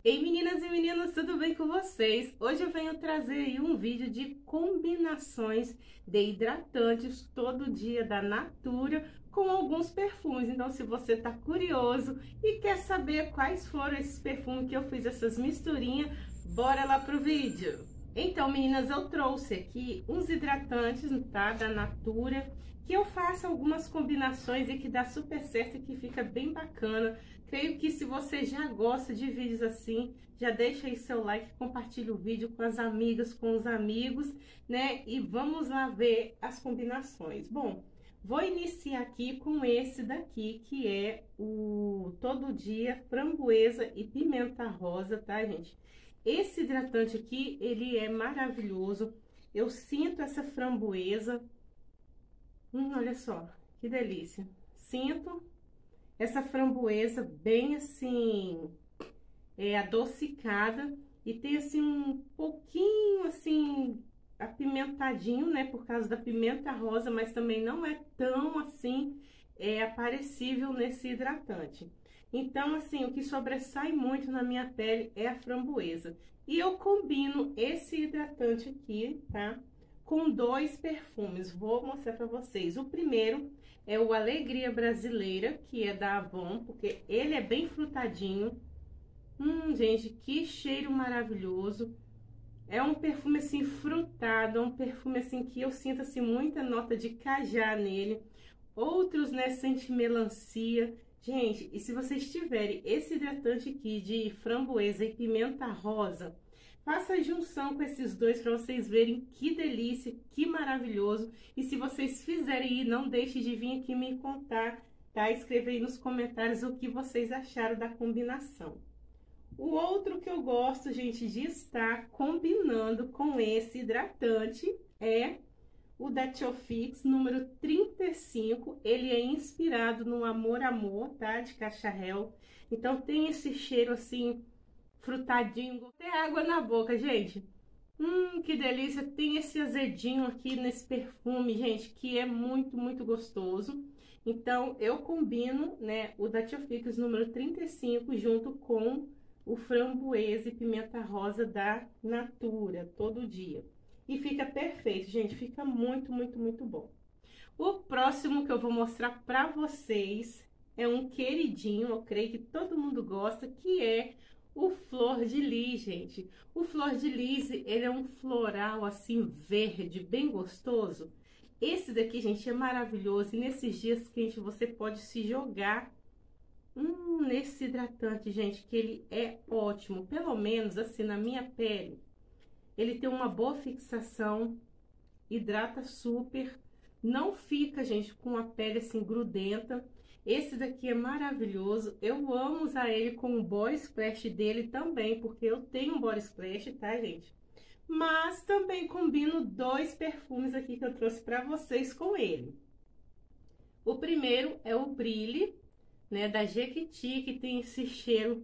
Ei meninas e meninos, tudo bem com vocês? Hoje eu venho trazer aí um vídeo de combinações de hidratantes todo dia da Natura com alguns perfumes. Então se você tá curioso e quer saber quais foram esses perfumes que eu fiz essas misturinhas, bora lá pro vídeo! Então meninas, eu trouxe aqui uns hidratantes, tá, da Natura, que eu faço algumas combinações e que dá super certo e que fica bem bacana. Creio que se você já gosta de vídeos assim, já deixa aí seu like, compartilha o vídeo com as amigas, com os amigos, né? E vamos lá ver as combinações. Bom, vou iniciar aqui com esse daqui, que é o Todo Dia Framboesa e Pimenta Rosa, tá, gente? Esse hidratante aqui, ele é maravilhoso. Eu sinto essa framboesa. Olha só, que delícia. Sinto essa framboesa bem assim, adocicada, e tem assim um pouquinho assim apimentadinho, né, por causa da pimenta rosa, mas também não é tão assim aparecível nesse hidratante. Então assim, o que sobressai muito na minha pele é a framboesa. E eu combino esse hidratante aqui, tá, com dois perfumes. Vou mostrar para vocês. O primeiro é o Alegria Brasileira, que é da Avon, porque ele é bem frutadinho. Gente, que cheiro maravilhoso. É um perfume assim frutado, é um perfume assim que eu sinto assim muita nota de cajá nele. Outros, né, sente melancia. Gente, e se vocês tiverem esse hidratante aqui de framboesa e pimenta rosa, faça a junção com esses dois para vocês verem que delícia, que maravilhoso. E se vocês fizerem aí, não deixe de vir aqui me contar, tá? Escreva aí nos comentários o que vocês acharam da combinação. O outro que eu gosto, gente, de estar combinando com esse hidratante é o da Tiofix, número 35. Ele é inspirado no Amor Amor, tá? De Cacharel. Então tem esse cheiro assim, frutadinho, até água na boca, gente. Que delícia. Tem esse azedinho aqui nesse perfume, gente, que é muito, muito gostoso. Então eu combino, né, o da Tiofix, número 35, junto com o framboesa e pimenta rosa da Natura, todo dia. E fica perfeito, gente, fica muito, muito, muito bom. O próximo que eu vou mostrar pra vocês é um queridinho, eu creio que todo mundo gosta, que é o Flor de Lis, gente. O Flor de Lis, ele é um floral assim verde, bem gostoso. Esse daqui, gente, é maravilhoso e nesses dias quentes você pode se jogar nesse hidratante, gente, que ele é ótimo. Pelo menos assim na minha pele, ele tem uma boa fixação, hidrata super, não fica, gente, com a pele assim grudenta. Esse daqui é maravilhoso, eu amo usar ele com o body splash dele também, porque eu tenho um body splash, tá, gente? Mas também combino dois perfumes aqui que eu trouxe pra vocês com ele. O primeiro é o Brilhe, né, da Jequiti, que tem esse cheiro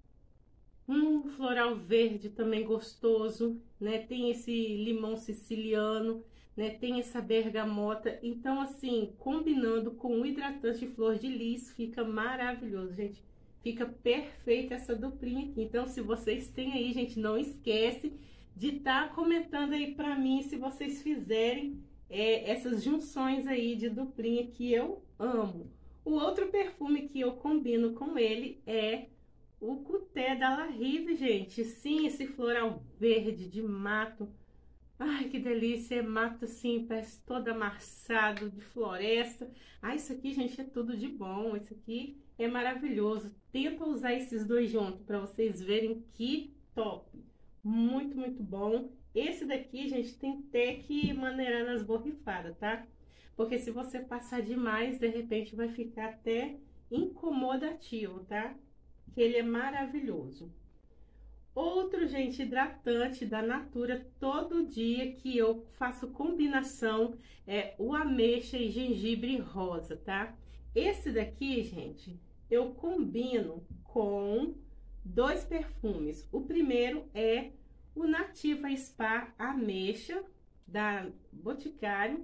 floral verde também gostoso, né? Tem esse limão siciliano, né? Tem essa bergamota. Então, assim, combinando com o hidratante Flor de Lis, fica maravilhoso, gente. Fica perfeita essa duplinha aqui. Então, se vocês têm aí, gente, não esquece de estar comentando aí pra mim se vocês fizerem essas junções aí de duplinha que eu amo. O outro perfume que eu combino com ele é o Cuté da La Rive, gente. Sim, esse floral verde de mato. Ai, que delícia. É mato assim, parece todo amassado de floresta. Ah, isso aqui, gente, é tudo de bom. Isso aqui é maravilhoso. Tenta usar esses dois juntos para vocês verem que top. Muito, muito bom. Esse daqui, gente, tem até que maneirar nas borrifadas, tá? Porque se você passar demais, de repente vai ficar até incomodativo, tá? Que ele é maravilhoso. Outro, gente, hidratante da Natura todo dia que eu faço combinação é o ameixa e gengibre rosa, tá? Esse daqui, gente, eu combino com dois perfumes. O primeiro é o Nativa Spa Ameixa da Boticário.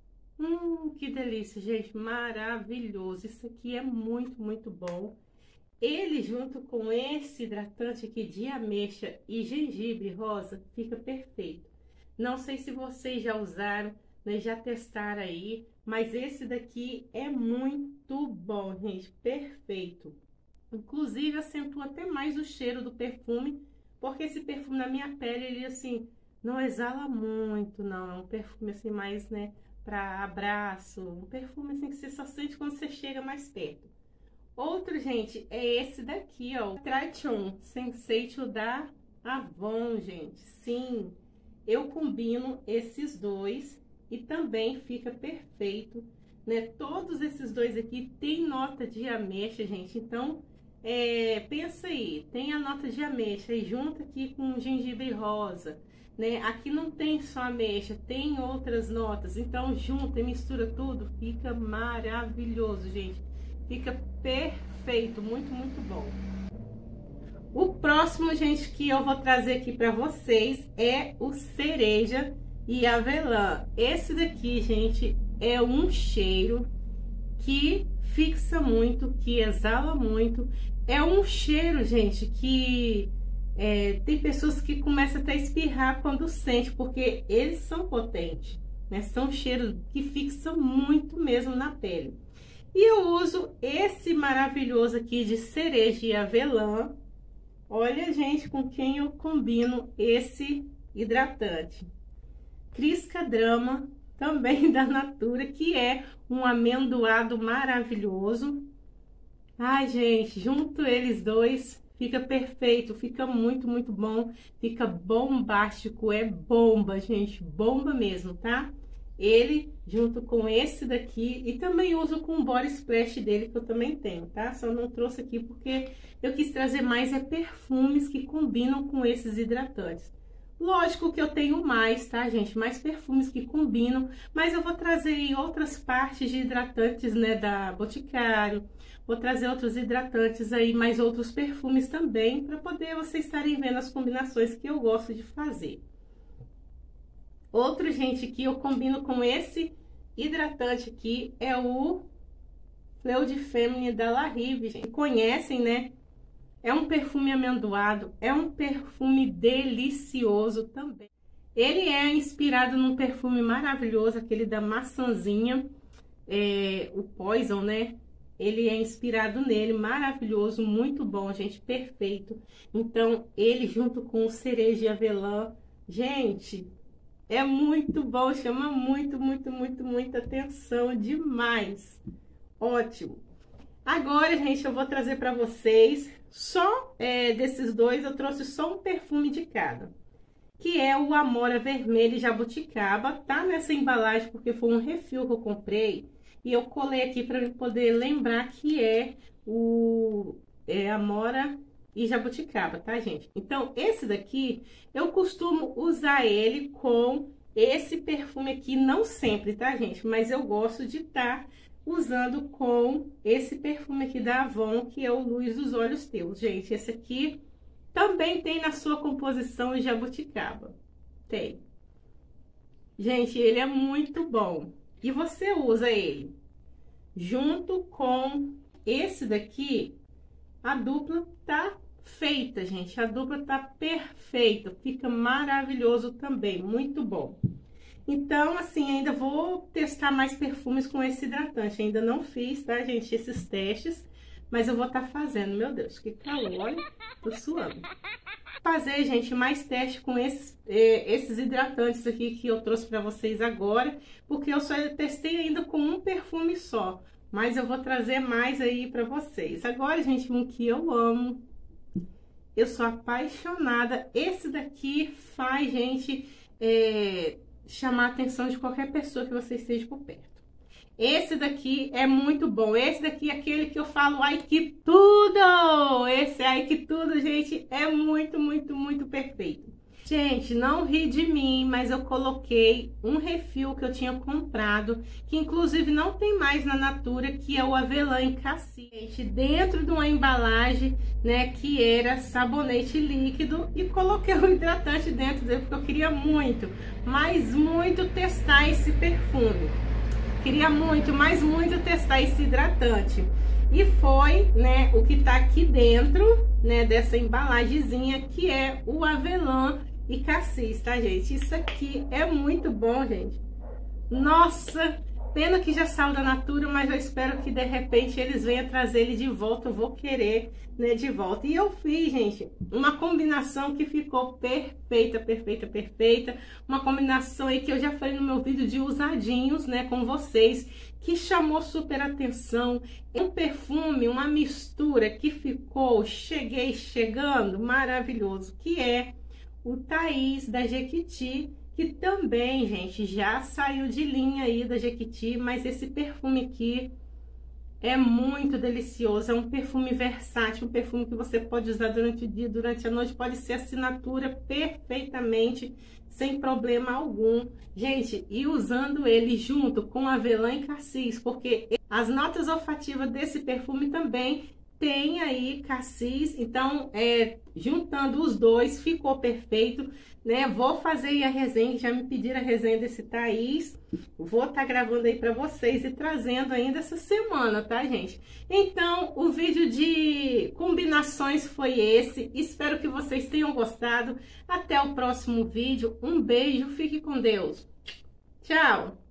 Que delícia, gente, maravilhoso. Isso aqui é muito, muito bom. Ele junto com esse hidratante aqui de ameixa e gengibre rosa, fica perfeito. Não sei se vocês já usaram, né, já testaram aí, mas esse daqui é muito bom, gente, perfeito. Inclusive acentua até mais o cheiro do perfume, porque esse perfume na minha pele, ele assim, não exala muito, não. É um perfume assim mais, né, para abraço, um perfume assim que você só sente quando você chega mais perto. Outro, gente, é esse daqui, ó, o Traction Sensate da Avon, gente. Sim, eu combino esses dois e também fica perfeito, né? Todos esses dois aqui tem nota de ameixa, gente. Então, pensa aí, tem a nota de ameixa e junta aqui com gengibre rosa, né? Aqui não tem só ameixa, tem outras notas. Então, junta e mistura tudo, fica maravilhoso, gente. Fica perfeito, muito, muito bom. O próximo, gente, que eu vou trazer aqui para vocês é o cereja e avelã. Esse daqui, gente, é um cheiro que fixa muito, que exala muito. É um cheiro, gente, que tem pessoas que começam até a espirrar quando sente, porque eles são potentes, né? São cheiros que fixam muito mesmo na pele. E eu uso esse maravilhoso aqui de cereja e avelã. Olha, gente, com quem eu combino esse hidratante. Crisca Drama, também da Natura, que é um amendoado maravilhoso. Ai, gente, junto eles dois, fica perfeito, fica muito, muito bom. Fica bombástico, é bomba, gente, bomba mesmo, tá? Ele junto com esse daqui, e também uso com o body splash dele, que eu também tenho, tá? Só não trouxe aqui porque eu quis trazer mais perfumes que combinam com esses hidratantes. Lógico que eu tenho mais, tá, gente? Mais perfumes que combinam, mas eu vou trazer aí outras partes de hidratantes, né, da Boticário. Vou trazer outros hidratantes aí, mais outros perfumes também, para poder vocês estarem vendo as combinações que eu gosto de fazer. Outro, gente, que eu combino com esse hidratante aqui é o Fleur de Femme da La Rive. Gente, conhecem, né? É um perfume amendoado, é um perfume delicioso também. Ele é inspirado num perfume maravilhoso, aquele da maçãzinha, o Poison, né? Ele é inspirado nele, maravilhoso, muito bom, gente, perfeito. Então, ele junto com o cereja e avelã, gente, é muito bom, chama muito, muito, muito, muita atenção, demais. Ótimo. Agora, gente, eu vou trazer para vocês, só desses dois, eu trouxe só um perfume de cada. Que é o Amora Vermelho e Jabuticaba, tá nessa embalagem porque foi um refil que eu comprei. E eu colei aqui para poder lembrar que é o Amora e Jabuticaba, tá, gente? Então, esse daqui, eu costumo usar ele com esse perfume aqui, não sempre, tá, gente? Mas eu gosto de estar usando com esse perfume aqui da Avon, que é o Luz dos Olhos Teus. Gente, esse aqui também tem na sua composição o Jabuticaba. Tem. Gente, ele é muito bom. E você usa ele junto com esse daqui, a dupla tá feita, gente. A dupla tá perfeita, fica maravilhoso também, muito bom. Então, assim, ainda vou testar mais perfumes com esse hidratante. Ainda não fiz, tá, gente, esses testes, mas eu vou estar fazendo. Meu Deus, que calor, olha, tô suando. Fazer, gente, mais teste com esses hidratantes aqui que eu trouxe pra vocês agora, porque eu só testei ainda com um perfume só, mas eu vou trazer mais aí pra vocês. Agora, gente, um que eu amo, eu sou apaixonada, esse daqui faz, gente, chamar a atenção de qualquer pessoa que você esteja por perto. Esse daqui é muito bom. Esse daqui é aquele que eu falo, ai que tudo! Esse ai que tudo, gente, é muito, muito, muito perfeito. Gente, não ri de mim, mas eu coloquei um refil que eu tinha comprado, que inclusive não tem mais na Natura, que é o avelã em cassia. Gente, dentro de uma embalagem, né, que era sabonete líquido, e coloquei o hidratante dentro dele, porque eu queria muito, mas muito testar esse perfume. Queria muito, mas muito testar esse hidratante. E foi, né, o que tá aqui dentro, né, dessa embalagenzinha, que é o avelã e cassis, tá, gente? Isso aqui é muito bom, gente. Nossa, pena que já saiu da Natura, mas eu espero que de repente eles venham trazer ele de volta. Eu vou querer, né, de volta. E eu fiz, gente, uma combinação que ficou perfeita, perfeita, perfeita. Uma combinação aí que eu já falei no meu vídeo de usadinhos, né, com vocês, que chamou super atenção. É um perfume, uma mistura que ficou, chegando, maravilhoso, que é o Thaís da Jequiti, que também, gente, já saiu de linha aí da Jequiti, mas esse perfume aqui é muito delicioso, é um perfume versátil, um perfume que você pode usar durante o dia, durante a noite, pode ser assinatura perfeitamente, sem problema algum. Gente, e usando ele junto com avelã e cassis, porque as notas olfativas desse perfume também tem aí cassis, então juntando os dois ficou perfeito, né? Vou fazer aí a resenha, já me pediram a resenha desse Thaís, vou estar gravando aí para vocês e trazendo ainda essa semana, tá, gente? Então, o vídeo de combinações foi esse, espero que vocês tenham gostado, até o próximo vídeo, um beijo, fique com Deus, tchau!